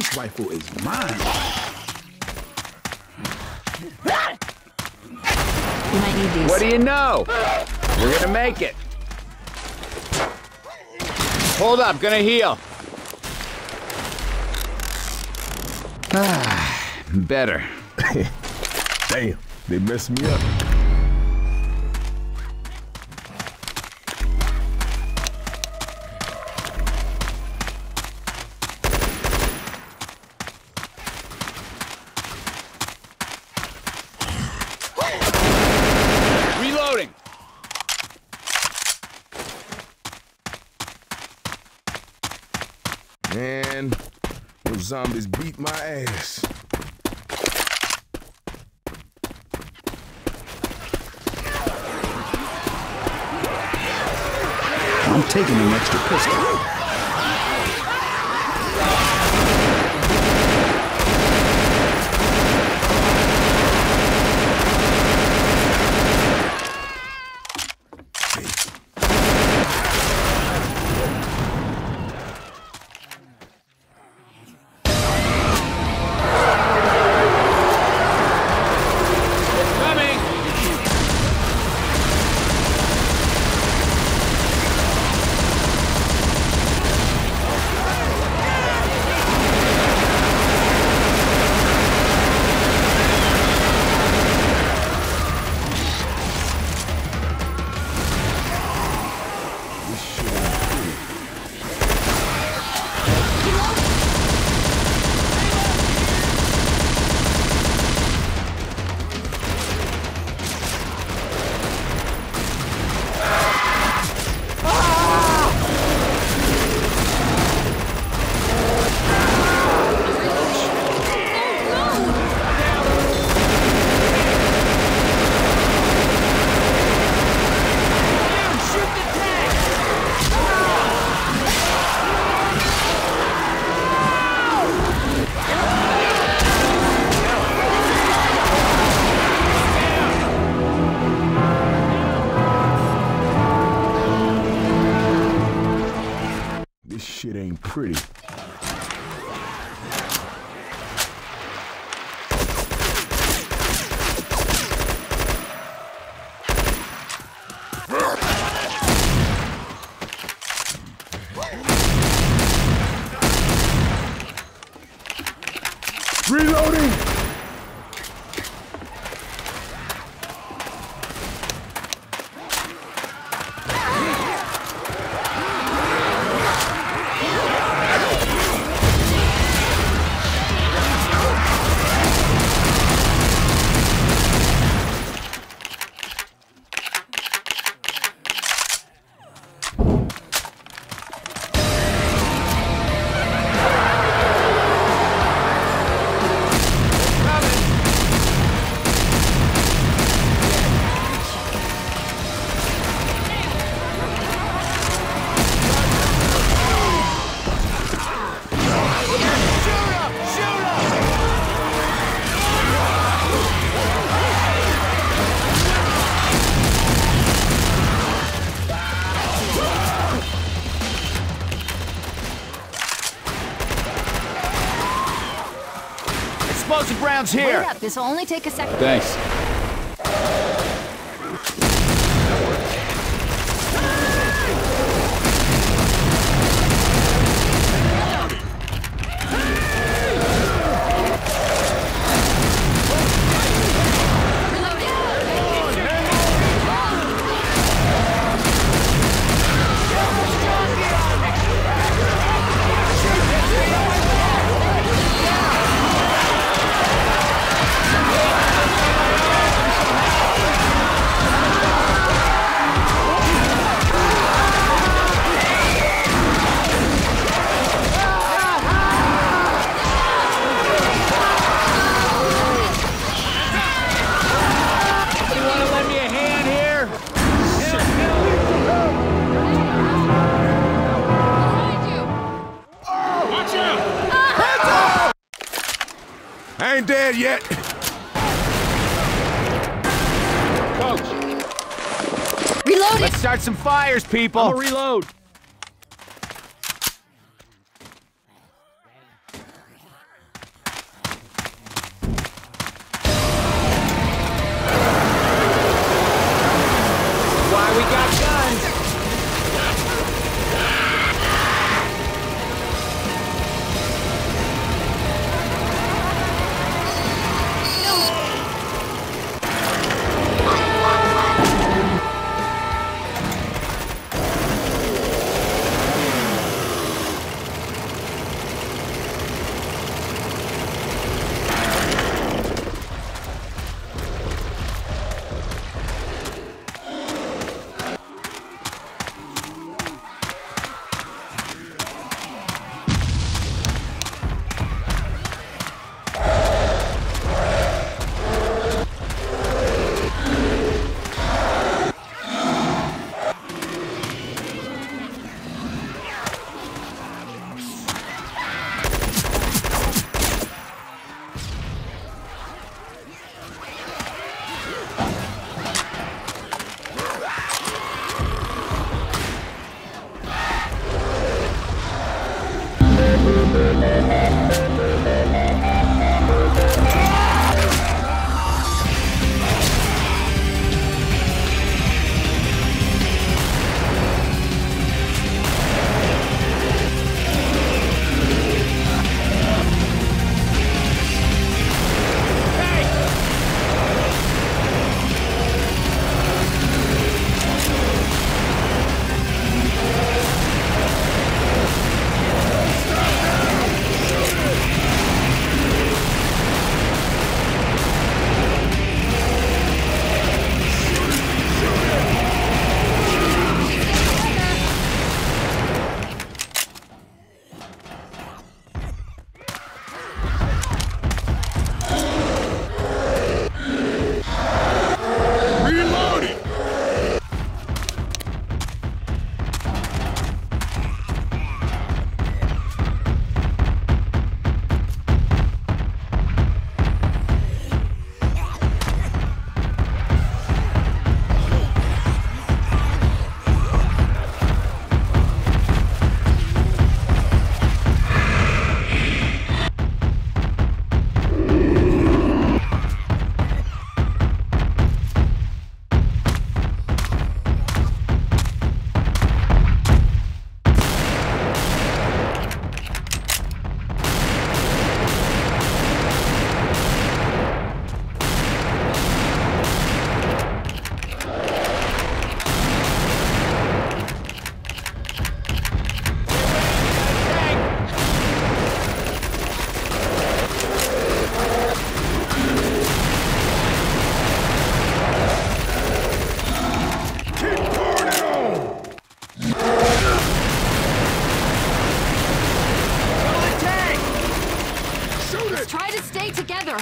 This rifle is mine. You might need these. What do you know? We're gonna make it. Hold up, gonna heal. Ah, better. Damn, they messed me up. Reloading. Man, those zombies beat my ass. I'm taking an extra pistol. This shit ain't pretty. Reloading! Explosive rounds Wait here. up, this will only take a second. Thanks. I ain't dead yet. Coach, Reloading! let's start some fires, people. I'll reload.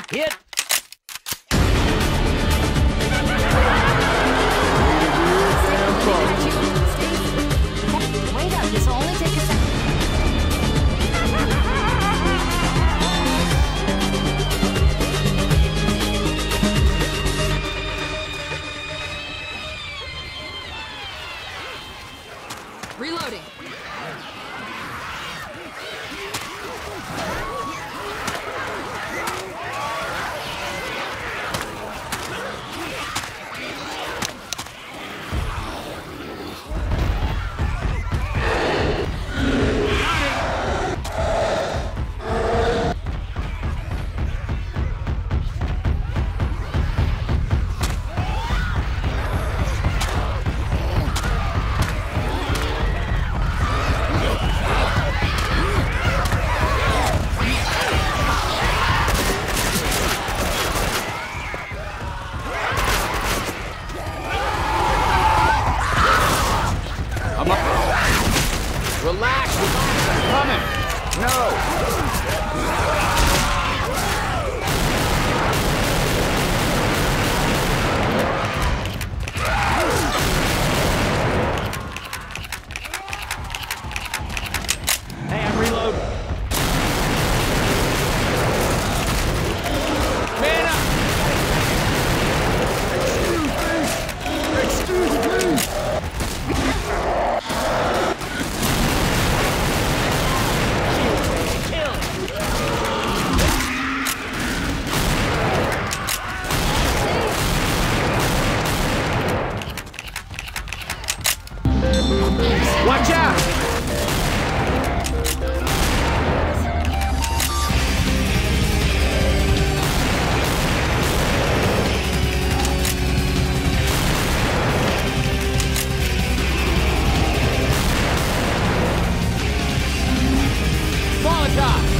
Hit! Wait up, this will only take a second. Reloading. Relax, relax, I'm coming. No. Hey, I'm reloading. Man up. Excuse me! Excuse me! Watch out! Molotov!